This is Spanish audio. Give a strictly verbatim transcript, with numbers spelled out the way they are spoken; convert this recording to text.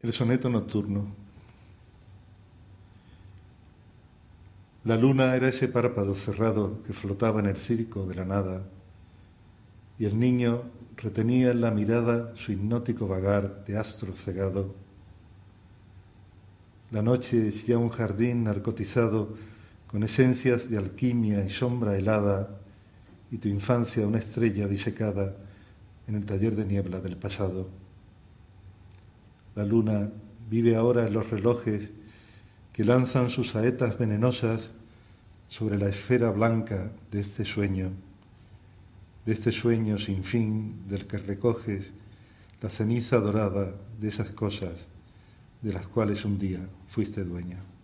El soneto nocturno. La luna era ese párpado cerrado que flotaba en el circo de la nada, y el niño retenía en la mirada su hipnótico vagar de astro cegado. La noche es ya un jardín narcotizado con esencias de alquimia y sombra helada, y tu infancia una estrella disecada en el taller de niebla del pasado. La luna vive ahora en los relojes que lanzan sus saetas venenosas sobre la esfera blanca de este sueño, de este sueño sin fin del que recoges la ceniza dorada de esas cosas de las cuales un día fuiste dueña.